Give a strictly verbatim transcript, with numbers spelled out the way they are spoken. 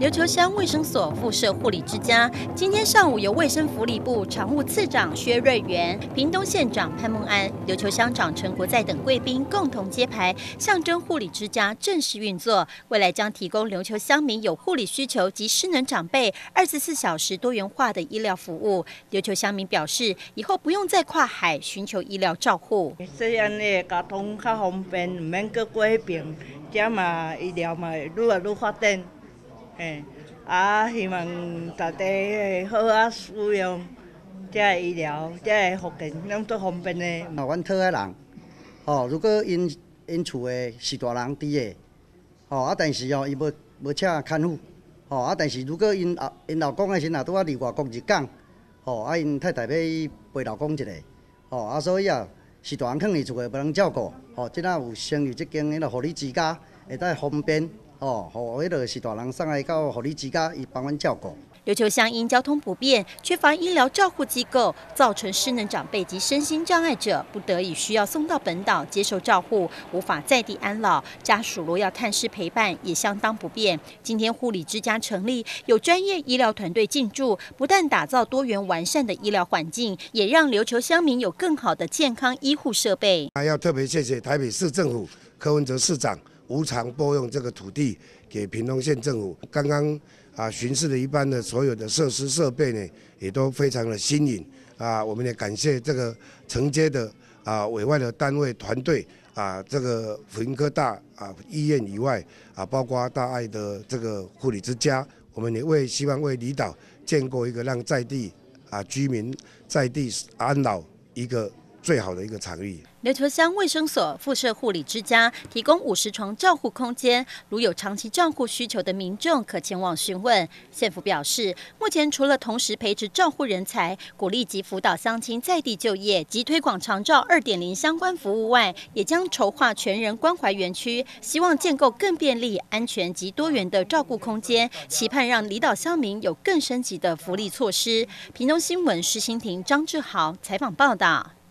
琉球乡卫生所附设护理之家，今天上午由卫生福利部常务次长薛瑞元、屏东县长潘孟安、琉球乡长陈国在等贵宾共同揭牌，象征护理之家正式运作。未来将提供琉球乡民有护理需求及失能长辈二十四小时多元化的医疗服务。琉球乡民表示，以后不用再跨海寻求医疗照护。 这样的交通较方便，唔免过过迄边，这嘛医疗嘛会愈来愈发展。 嘿，啊，希望大家会好啊使用这医疗、这福建，拢足方便的。 啊，阮讨个人，吼，如果因因厝的是大人伫个，吼啊，但是哦，伊无无请看护，吼啊，但是如果因啊因老公的时若拄啊离外国入港，吼啊，因太太要陪老公一下，吼啊，所以啊，是大人囥伫厝的无人照顾，吼，即若有成立即间迄个护理之家，会当方便。 哦，互迄个是大人送来到护理之家，伊帮阮照顾。 琉球乡因交通不便，缺乏医疗照护机构，造成失能长辈及身心障碍者不得已需要送到本岛接受照护，无法在地安老。家属若要探视陪伴，也相当不便。今天护理之家成立，有专业医疗团队进驻，不但打造多元完善的医疗环境，也让琉球乡民有更好的健康医护设备。 还要特别谢谢台北市政府柯文哲市长。 无偿拨用这个土地给屏东县政府，刚刚啊巡视了一般的所有的设施设备呢，也都非常的新颖啊。我们也感谢这个承接的啊委外的单位团队啊，这个福音科大啊医院以外啊，包括大爱的这个护理之家，我们也为希望为离岛建构一个让在地啊居民在地安老一个最好的一个场域。 琉球乡卫生所附设护理之家，提供五十床照护空间，如有长期照护需求的民众可前往询问。县府表示，目前除了同时培植照护人才，鼓励及辅导乡亲在地就业及推广长照 二点零 相关服务外，也将筹划全人关怀园区，希望建构更便利、安全及多元的照顾空间，期盼让离岛乡民有更升级的福利措施。屏东新闻施欣婷、张志豪采访报道。